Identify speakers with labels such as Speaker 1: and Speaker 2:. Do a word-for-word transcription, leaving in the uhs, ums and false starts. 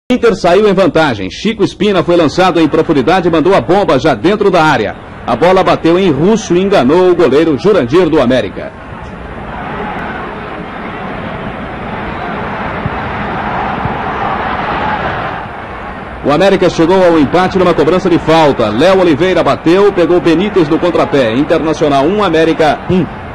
Speaker 1: Inter saiu em vantagem. Chico Espina foi lançado em profundidade e mandou a bomba já dentro da área. A bola bateu em Russo e enganou o goleiro Jurandir do América. O América chegou ao empate numa cobrança de falta. Léo Oliveira bateu, pegou Benítez no contrapé. Internacional um, América um.